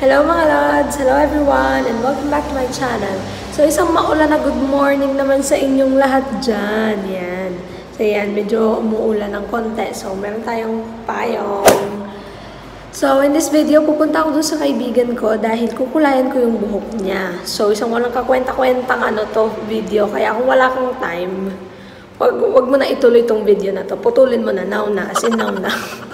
Hello mga lods! Hello everyone! And welcome back to my channel. So isang maulan na good morning naman sa inyong lahat dyan. Yan. So yan, medyo umuulan ng konti. So meron tayong payong. So in this video, pupunta ako dun sa kaibigan ko dahil kukulayan ko yung buhok niya. So isang walang kakwenta-kwentang video. Kaya kung wala kang time, wag mo na ituloy tong video na to. Putulin mo na, now na, as in now na.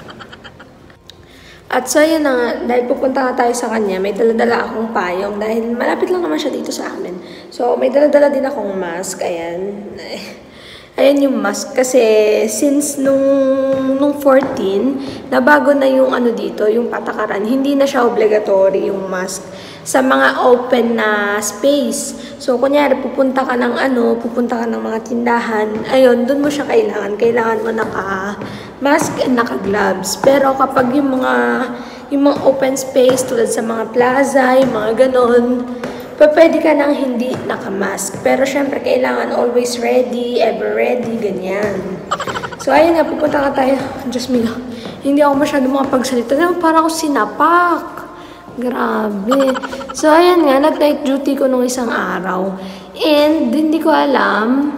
At so yun na nga, dahil pupunta nga tayo sa kanya, may dala-dala akong payong dahil malapit lang naman siya dito sa amin. So may dala-dala din akong mask, ayan. Ayan yung mask kasi since nung 14, nabago na yung dito, yung patakaran. Hindi na siya obligatory yung mask sa mga open na space. So kunyari pupunta ka ng mga tindahan, ayun, dun mo siya kailangan mo naka-mask and naka-gloves. Pero kapag yung mga open space tulad sa mga plaza, yung mga ganon, pwede ka nang hindi naka-mask. Pero syempre kailangan always ready, ever ready, ganyan. So ayun nga, pupunta ka tayo. Diyos mio, hindi ako masyado makapagsalita. Parang ako sinapak. Grabe. So, ayan nga, nag-night duty ko nung isang araw. And, hindi ko alam,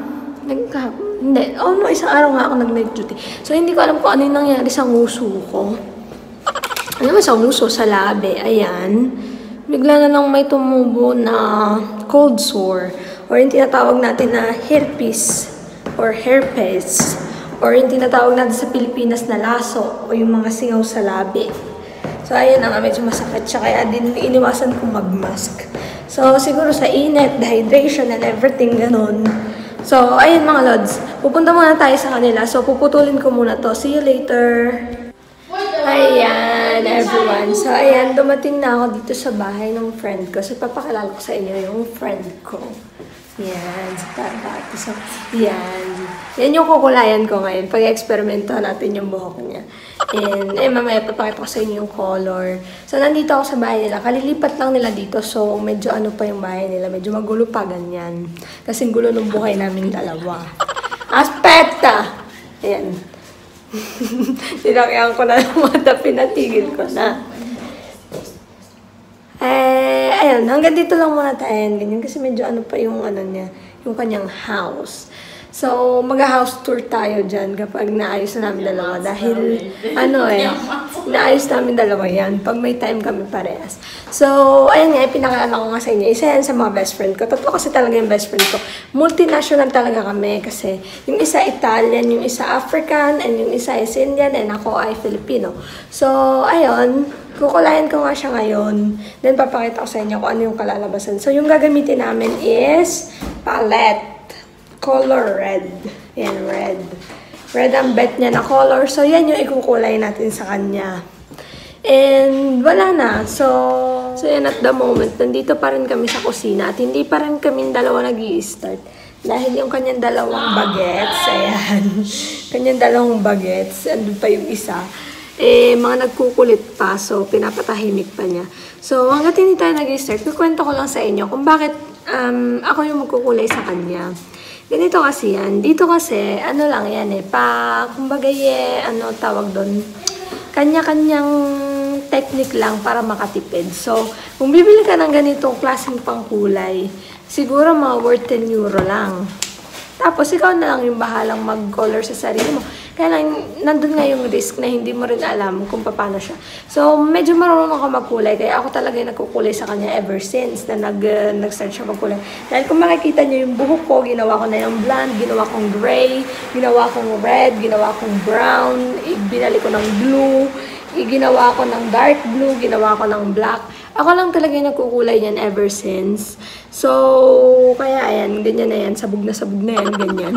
isang araw nga ako nag-night duty. So, hindi ko alam kung ano yung nangyari sa nguso ko. Ano ba sa nguso? Sa labi. Ayan. Bigla na lang may tumubo na cold sore. Or yung tinatawag natin na herpes. Or herpes. Or yung tinatawag natin sa Pilipinas na laso. O yung mga singaw sa labi. So, ayun na nga, medyo masakit siya. Kaya din iniwasan kong mag-mask. So, siguro sa init, dehydration, and everything, ganun. So, ayun mga lods. Pupunta muna tayo sa kanila. So, puputulin ko muna to. See you later. Ayan, everyone. So, ayan, dumating na ako dito sa bahay ng friend ko. So, papakilala ko sa inyo yung friend ko. Yan, so, yan. Yan yung kukulayan ko ngayon. Pag-eksperimento natin yung buhok niya. And, mamaya papakita ko sa inyo yung color. So, nandito ako sa bahay nila. Kalilipat lang nila dito. So, medyo pa yung bahay nila. Medyo magulo pa, ganyan. Kasing gulo ng buhay namin dalawa. Aspetta! Ayan. Sinakyan ko na ng mata, pinatigil ko na. Ayun, hanggang dito lang muna tayo. Ganyan, kasi medyo pa yung niya, yung kanyang house. So, mag-house tour tayo dyan kapag naayos na namin dalawa. Dahil, naayos namin dalawa yan pag may time kami parehas. So, ayun nga, pinakilala ko nga sa inyo. Isa yan sa mga best friend ko. Totoo kasi talaga yung best friend ko. Multinational talaga kami kasi yung isa Italian, yung isa African, and yung isa is Indian, and ako ay Filipino. So, ayun, kukulayan ko nga siya ngayon. Then, papakita ko sa inyo kung ano yung kalalabasan. So, yung gagamitin namin is palette. Color red. Yan, red. Red ang bet niya na color. So, yan yung ikukulay natin sa kanya. And, wala na. So yan at the moment, nandito pa rin kami sa kusina. At hindi pa rin kami dalawa nag-i-start. Dahil yung kanyang dalawang bagets, ayan. Kanyang dalawang bagets, andun pa yung isa. Mga nagkukulit pa. So, pinapatahimik pa niya. So, hanggat hindi tayo nag-i-start, kukwento ko lang sa inyo kung bakit ako yung magkukulay sa kanya. Ganito kasi yan. Dito kasi, lang yan kumbaga tawag doon, kanya-kanyang technique lang para makatipid. So, kung bibili ka ng ganitong klaseng pangkulay, siguro mga worth 10 euro lang. Tapos, ikaw na lang yung bahalang mag-color sa sarili mo. Kaya lang, nandun nga yung risk na hindi mo rin alam kung paano siya. So, medyo marunong ako magkulay. Kaya ako talaga yung nagkukulay sa kanya ever since na nag-start siya magkulay. Dahil kung makikita niyo yung buhok ko, ginawa ko na yung blonde, ginawa kong gray, ginawa kong red, ginawa kong brown, binali ko ng blue, ginawa ko ng dark blue, ginawa ko ng black. Ako lang talaga yung nagkukulay niyan ever since. So, kaya ayan, ganyan na yan. Sabog na yan, ganyan.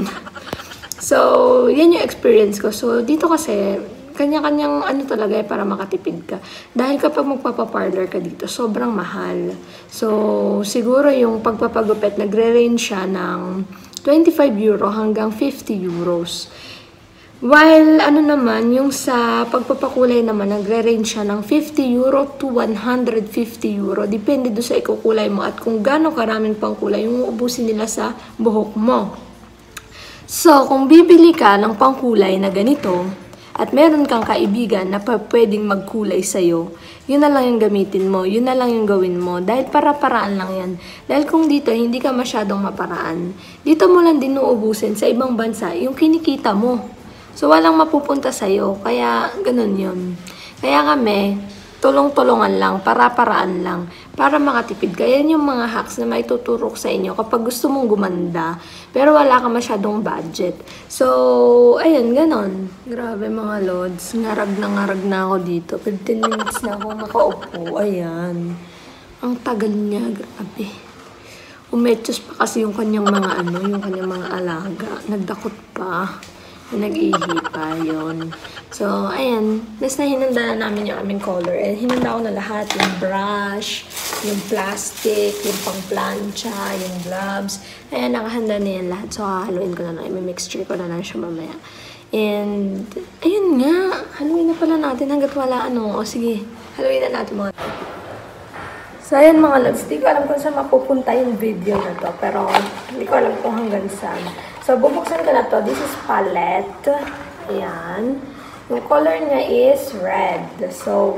So, yan yung experience ko. So, dito kasi, kanya-kanyang talaga para makatipid ka. Dahil kapag magpapaparlor ka dito, sobrang mahal. So, siguro yung pagpapagupit, nagre-range siya ng 25 euro hanggang 50 euros. While, naman, yung sa pagpapakulay naman, nagre-range siya ng 50 euro to 150 euro. Depende doon sa ikukulay mo at kung gaano karaming pangkulay yung uubusin nila sa buhok mo. So, kung bibili ka ng pangkulay na ganito, at meron kang kaibigan na pwedeng magkulay sa'yo, yun na lang yung gamitin mo, yun na lang yung gawin mo. Dahil para-paraan lang yan. Dahil kung dito, hindi ka masyadong maparaan. Dito mo lang din uubusin sa ibang bansa yung kinikita mo. So, walang mapupunta sa'yo. Kaya, ganun yun. Kaya kami, tulong-tulungan lang, para-paraan lang, para makatipid. Kaya yung mga hacks na may tuturok sa inyo kapag gusto mong gumanda, pero wala ka masyadong budget. So, ayun, ganon. Grabe mga lods, ngarag na ako dito. 15 minutes na ako nakaupo. Ayan. Ang tagal niya, grabe. Umetsos pa kasi yung kanyang mga yung kanyang mga alaga. Nagdakot pa. Nag-ihi pa yun. So, ayan. Next na hinanda na namin yung aming color. And hinanda ko na lahat. Yung brush, yung plastic, yung pang-plancha, yung gloves. Ayan, nakahanda na yan lahat. So, haluin ko na lang. I-mixture ko na lang siya mamaya. And, ayun nga. Haluin na pala natin hanggat wala O, sige. Haluin na natin mga. So, ayan mga lods. Di ko alam kung saan mapupunta yung video na to. Pero, hindi ko alam kung hanggang saan. So, bubuksan ko na to. This is palette. Ayan. Yung color niya is red. So,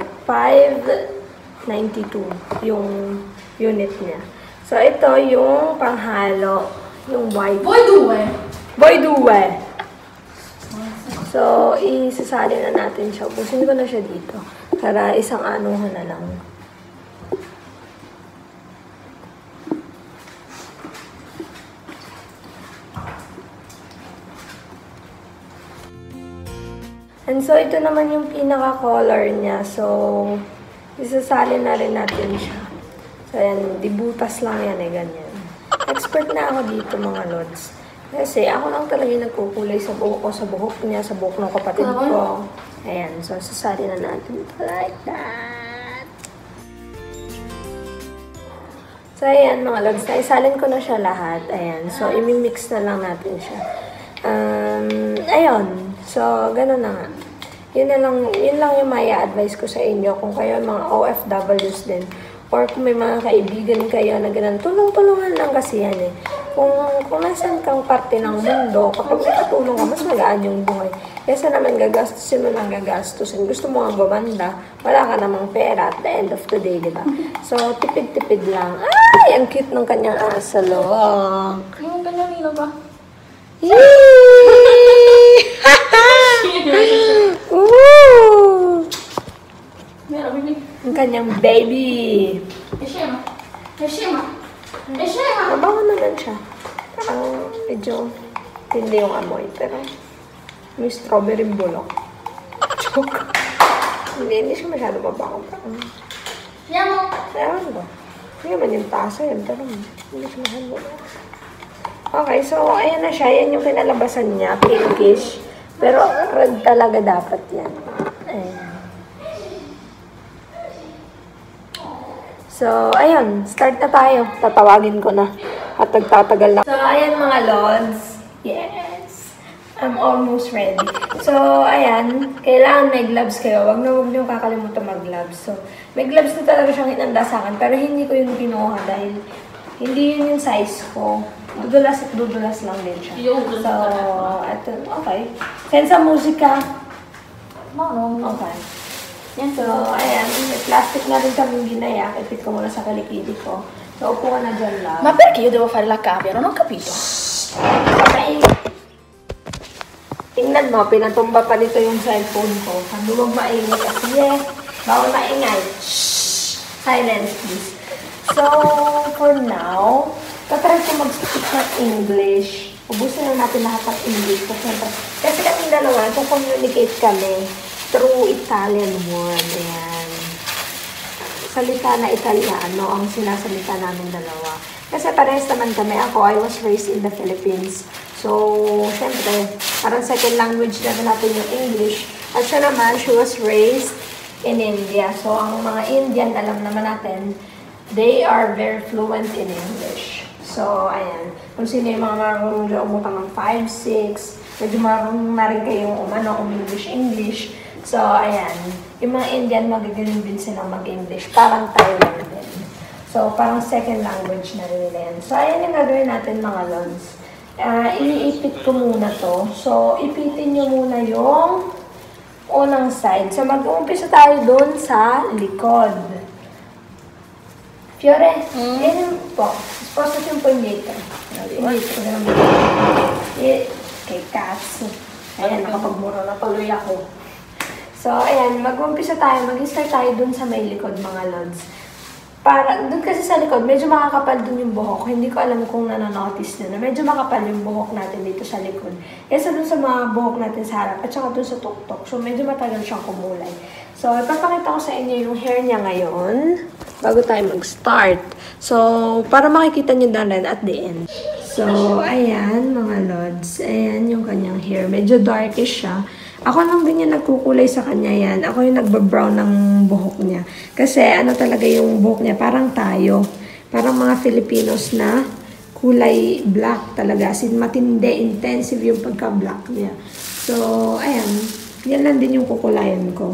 592 yung unit niya. So, ito yung panghalo. Yung white. Boy duwe! So, isasali na natin siya. Busin ko na siya dito. Para isang anuhan na lang. And so, ito naman yung pinaka-color niya. So, isasali na rin natin siya. So, ayan, dibutas lang yan ganyan. Expert na ako dito mga lods. Kasi ako lang talaga yung nagkukulay sa buhok ko, sa buhok niya, sa buhok ng kapatid ko. Ayan, so sasali na natin ito like that. So, ayan mga lods, naisalin ko na siya lahat. Ayan, so imimix na lang natin siya. Ayun. So, gano'n na nga. Yun lang yung maya advice ko sa inyo kung kayo mga OFWs din. Or kung may mga kaibigan kayo na gano'n, tulong-tulungan lang kasi yan eh. Kung nasan kang parte ng mundo, kapag nakatulong ka, mas magaan yung buhay. Kesa naman gagastusin mo lang gagastusin. Gusto mo nga bumanda, wala ka namang pera at the end of the day, di ba? So, tipid-tipid lang. Ay, ang cute ng kanyang asalok. Yung kanyang nila ba? Ang kanyang baby. Mabango naman siya. Parang medyo hindi yung amoy. Pero may strawberry bulok. Joke. Hindi siya masyado mabango. Ewan ko. Hindi naman yung tasa yun. Pero hindi siya masyado mabango. Okay, so ayan na siya. Yan yung kinalabasan niya. Pinkish. Pero red talaga dapat yan. Ayan. So, ayun. Start na tayo. Tatawagin ko na. At nagtatagal na. So, ayan mga lods. Yes. I'm almost ready. So, ayan. Kailangan may gloves kayo. Huwag niyo kakalimutan mag-gloves. So, may gloves na talaga siyang hinanda sa akin. Pero hindi ko yung kinuha dahil hindi yun yung size ko. Dudulas at dudulas lang din siya. So, ito. Okay. Send sa musika. Okay. Yan. So, ayan. May plastic na rin kami ginaya. Ipit ko muna sa kalikidi ko. So, upo ka na dyan lang. Ma perché io devo fare la cavia? Non ho capito. Okay. Tingnan mo, pinatumba pa nito yung cellphone ko. Sabi mo maingay kasi bawal maingay. Shhh! Silence, please. So, for now, tatry ko mag-speak ng English. Ubusin na natin lahat ng English. Kasi kaming dalawa, communicate kami through Italian word. Ayan. Salita na Italiano ang sinasalita namin dalawa. Kasi parehas naman kami. Ako, I was raised in the Philippines. So, syempre, parang second language na natin yung English. At siya naman, she was raised in India. So, ang mga Indian, alam naman natin, they are very fluent in English. So, ayan. Kung sino yung mga marunong dyan umutang ng 5, 6, medyo marunong na rin kayong English. So, ayan. Yung mga Indian, magagaling din silang mag-English. Parang tayo lang din. So, parang second language na rin nila yan. So, ayan yung gagawin natin mga lons. Iniipit ko muna to. So, ipitin nyo muna yung unang side. So, mag-uumpisa tayo doon sa likod. Fiore, yan yung po. Position po yung dito. Kay Katsu. Ayan, nakapagmura na tuloy ako. So, ayan, mag-uumpisa tayo. Mag-start tayo dun sa may likod, mga lods. Para, dun kasi sa likod, medyo makakapal dun yung buhok. Hindi ko alam kung nanonotice nyo na medyo makapal yung buhok natin dito sa likod. Kesa dun sa mga buhok natin sa harap at saka dun sa tuktok. So, medyo matagal siyang kumulay. So, ipapakita ko sa inyo yung hair niya ngayon bago tayo mag-start. So, para makikita nyo na rin at the end. So, ayan mga lods. Ayan yung kanyang hair. Medyo darkish siya. Ako lang din yung nagkukulay sa kanya yan. Ako yung nagba-brown ng buhok niya. Kasi ano talaga yung buhok niya, parang tayo. Parang mga Filipinos na kulay black talaga. As in, matindi, intensive yung pagka-black niya. So, ayan. Yan lang din yung kukulayan ko.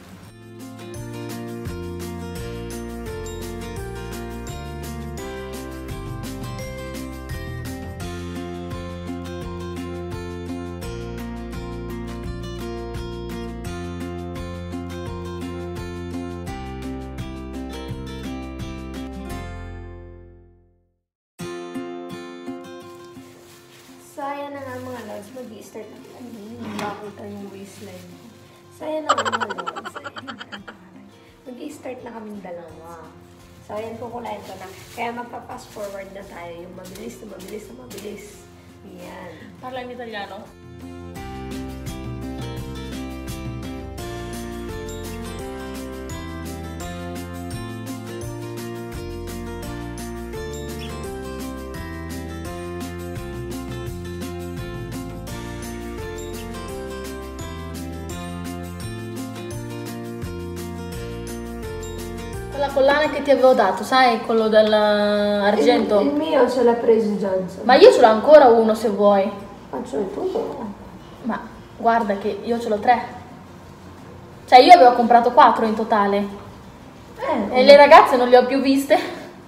So, ayan na nga mga lods. Mag-i-start na. Bakita yung waistline ko. So, ayan na nga mga lods. Mag-i-start na kaming dalawa. So, ayan, kukulayan ko na. Kaya magpa-fast forward na tayo. Yung mabilis na mabilis na mabilis. Ayan. Parla in italiano? La collana che ti avevo dato, sai, quello dell'argento? Il mio ce l'ha preso Johnson. Ma io ce l'ho ancora uno se vuoi. Faccio il tuo. Ma guarda che io ce l'ho 3. Cioè io avevo comprato 4 in totale. E le ragazze non le ho più viste.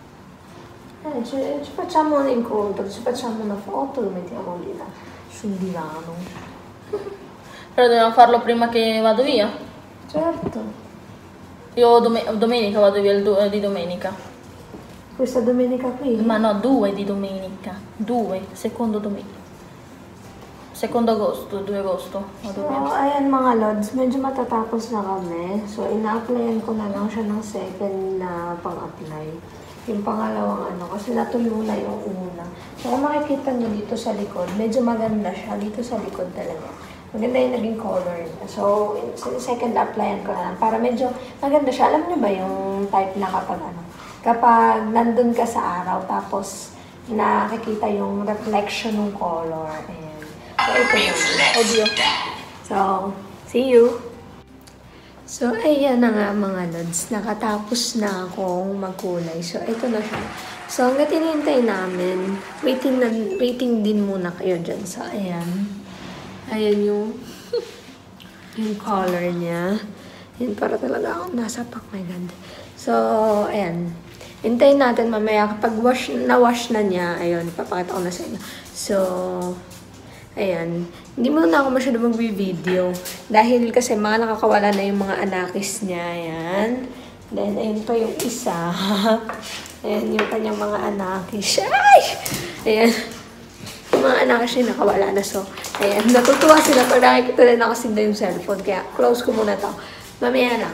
Ci facciamo un incontro, ci facciamo una foto, lo mettiamo lì sul divano. Però dobbiamo farlo prima che vado via. Certo. Io domenica vado via di domenica. Questa domenica qui? Ma no, 2 di domenica. 2, secondo domenica. Secondo agosto, 2 agosto. Vado via. So, ayan mga lods, medyo matatapos na kami. So, ina-applyan ko na lang siya ng second na pang-apply. Yung pangalawang ano, kasi natulo na yung una. So, kung makikita nyo dito sa likod, medyo maganda siya dito sa likod talaga. Maganda yung naging color niya. So, second applyan ko na lang. Para medyo maganda siya. Alam niyo ba yung type na kapag nandun ka sa araw, tapos nakikita yung reflection ng color. Ayan. So, ito yung audio. So, see you! So, ayan na nga mga lods. Nakatapos na akong magkulay. So, ito na siya. So, hanggang tinihintay namin, waiting din muna kayo dyan. So, ayan. Ayan yung color niya. Yan, para talaga ako nasa pack. My God. So, ayan. Hintayin natin mamaya. Kapag na-wash na niya, ayun, ipapakita ko na sa inyo. So, ayan. Hindi muna ako masyado mag-video. Dahil kasi mga nakakawala na yung mga anakis niya. Ayan. Then, ayun pa yung isa. Ayan yung kanyang mga anakis. Ay! Ayan. Mga anak kasi nakawala na. So, ayan, natutuwa sila pag nakikita na nakasinda yung cellphone. Kaya, close ko muna to. Mamaya lang.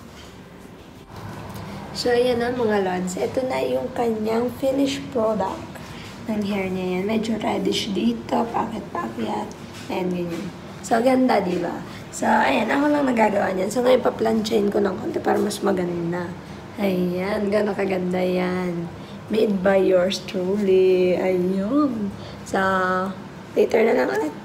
So, ayan na mga lods. Ito na yung kanyang finished product ng hair niya yan. Medyo reddish dito, packet-packet. Ayan, ganyan. So, ganda, diba? So, ayan, ako lang nagagawa niyan. So, ngayon, pa-planchain ko ng konti para mas maganda. Ayan, gano'ng kaganda yan. Made by yours truly. Ayun. So, later na lang ulit.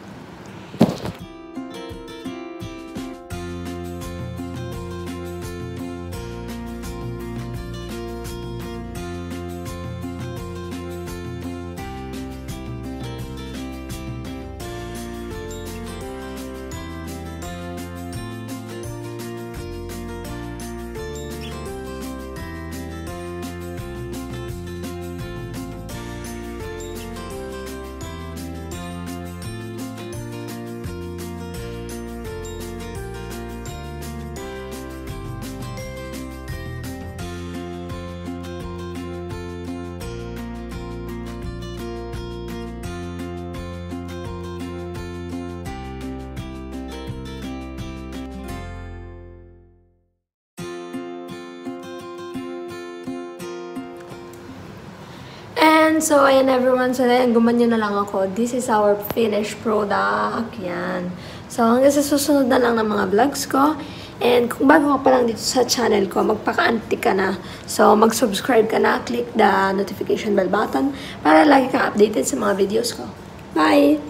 So, ayan everyone. So, ayan, gumanyo na lang ako. This is our finished product. Yan. So, hanggang sa susunod na lang ng mga vlogs ko. And kung bago ka pa lang dito sa channel ko, magpaka-antik ka na. So, mag-subscribe ka na. Click the notification bell button para lagi kang updated sa mga videos ko. Bye!